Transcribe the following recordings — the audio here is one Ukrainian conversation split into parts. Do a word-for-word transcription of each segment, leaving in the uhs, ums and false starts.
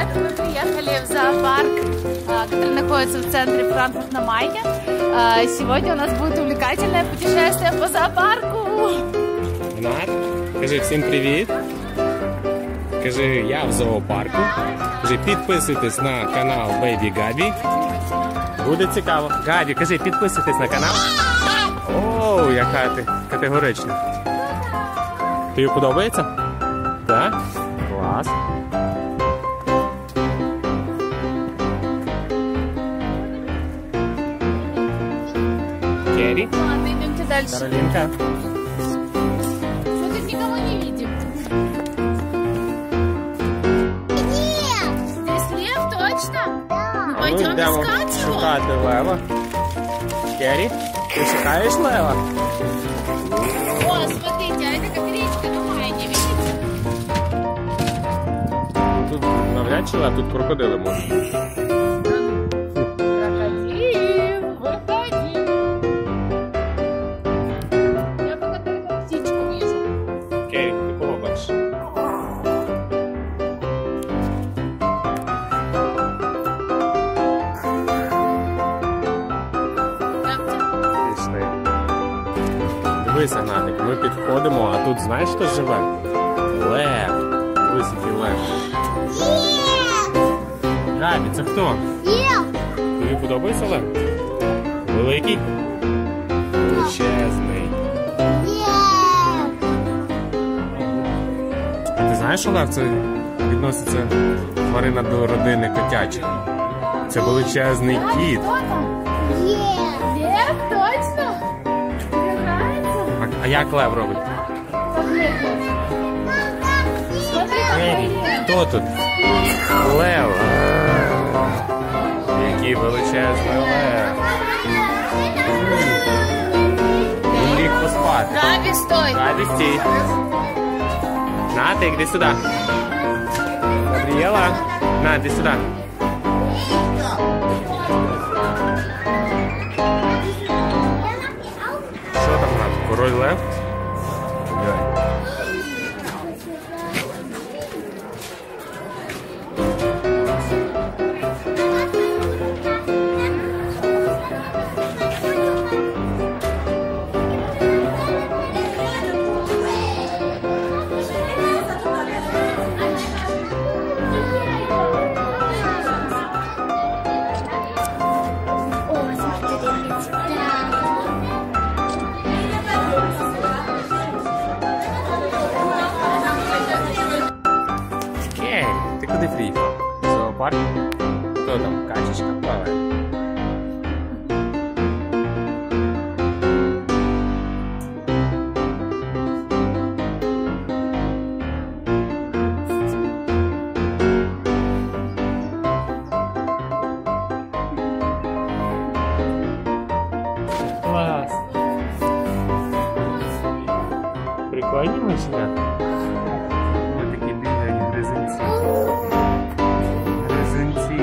привет! Мы приехали в зоопарк, который находится в центре Франкфурт на Майне. Сегодня у нас будет увлекательное путешествие по зоопарку. Над, кажи всім привіт. Кажи, я в зоопарку. Кажи, підписуйтесь на канал Бейбі Габі. Буде цікаво. Габі, кажи, підписуйтесь на канал. Оу, яка ти категорична. Тобі подобається? Так? Клас. Керри. Ладно, идемте дальше. Каролинка. Мы тут никого не видим. Здесь лев, точно? Ну, пойдем искать его. Шукати лева. Керри, ти шукаєш лева? О, смотрите, а это как речка на Майне, видите? Тут навряд чи лев, тут крокодили можуть. Крокодил, выходи. Я пока только птичку вижу. Керри, ти кого бачиш? Пішли. Дивися, Надик, ми підходимо, а тут знаєш, хто живе? Лев. Дивись, який лев. Габі, це хто? Тобі подобається лев? Великий? Величезний. А ти знаєш, що лев це відноситься тварина до родини котячих? Це величезний кіт. Лев, точно? Тебе нравится? А, а як лев робить? Ей, хто тут? Лев. Який величезний лев. Він ліг поспати. Габи, стой! Габи, стій. На, ти, йди сюди. Габріела, на, йди сюди. Що там, Над? Король лев? Керри, ти куди приїхав? В зоопарк? Хто там? Качечка плаває? Клас! Прикольні машинята? Ось такі бігають гризунці. Гризунці.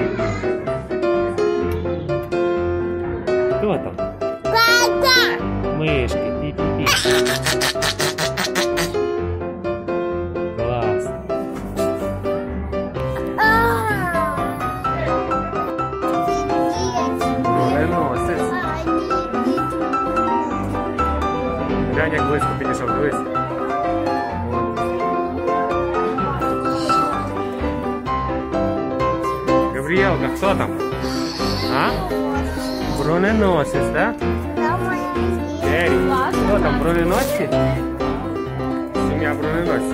Хто там? Мишки. Пі-пі-пі. Клас. Броненосець. Глянь, як близько підійшов, дивись. Габріелка, хто там? А? Броненосець, так? Керри, хто там, броненосці? Сім'я броненосців.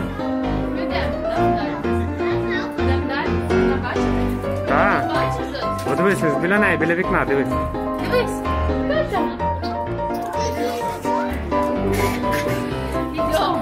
Так. От дивись, біля неї, біля вікна, дивись. Дивись, хто там? Идем.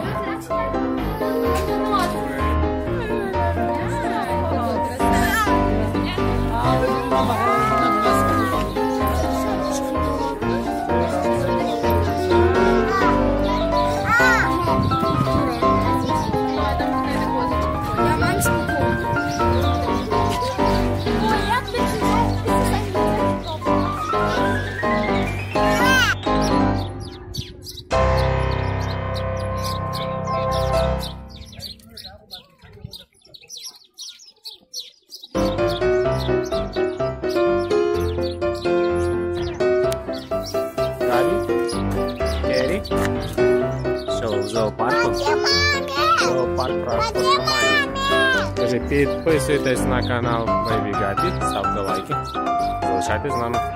Скажи, підписуйтесь на канал Baby Gatti, ставте лайки, залишайтесь з нами.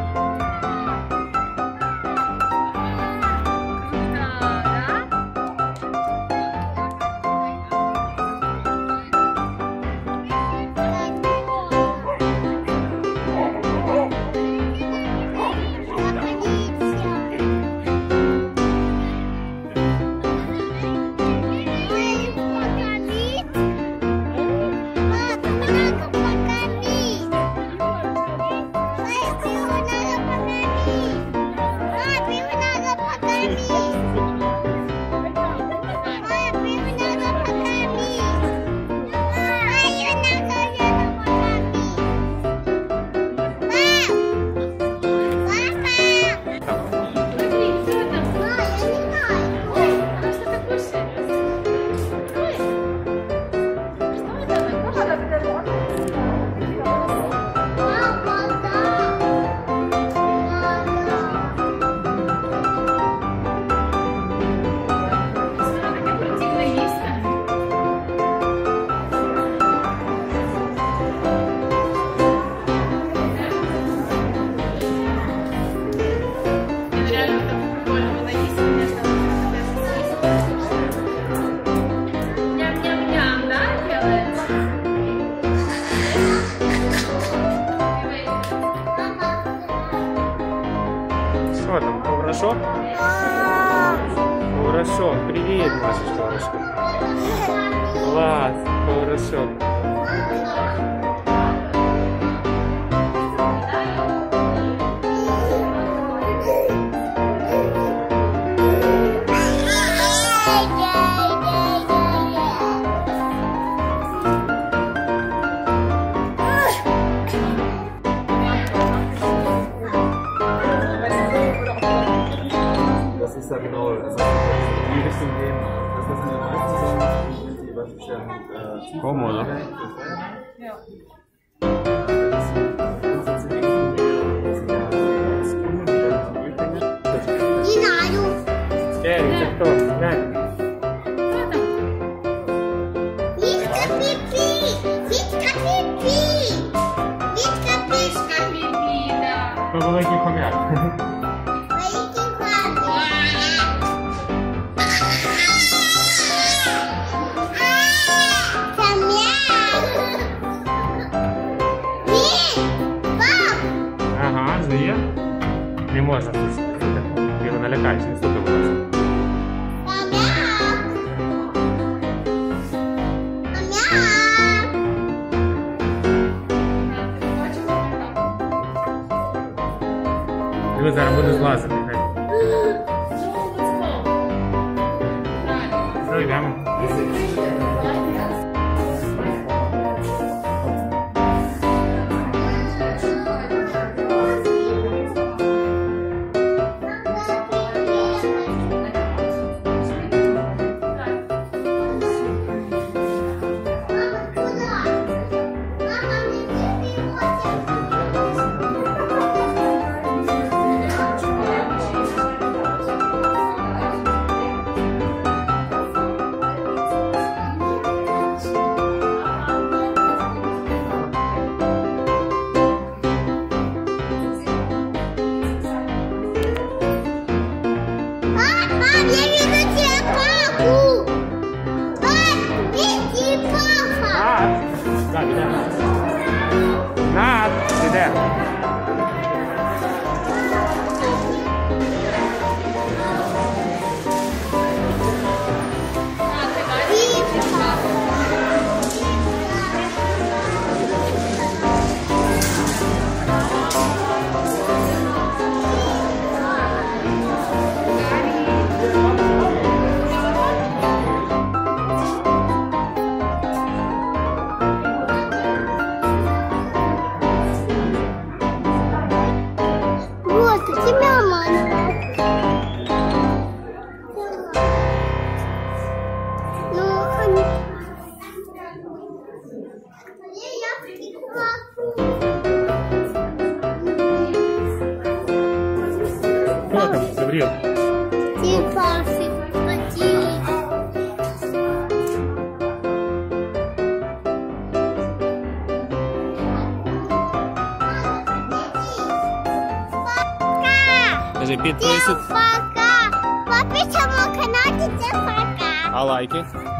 Что там, хорошо? Хорошо, привет, Маша, хорошо. Класс, хорошо. Genau, also die Richtung gehen, das lassen wir meistens sagen, wenn sie beispielsweise tief Komodo. Ja. Эй, это кто? Глянь. Витка Пипи! Витка Пипи! Витка Пишка! Пипи, да. Кто великий хомяк? Ага, змія. Не можна тут. Його налякаєш, не стукай, будь ласка. Диви, зараз буде злазити. Все, йдемо. Над, іде. Кто там, Гавриил? Скажи, підписуйтесь. Пока. Подписывайтесь на канал, пока. А лайки?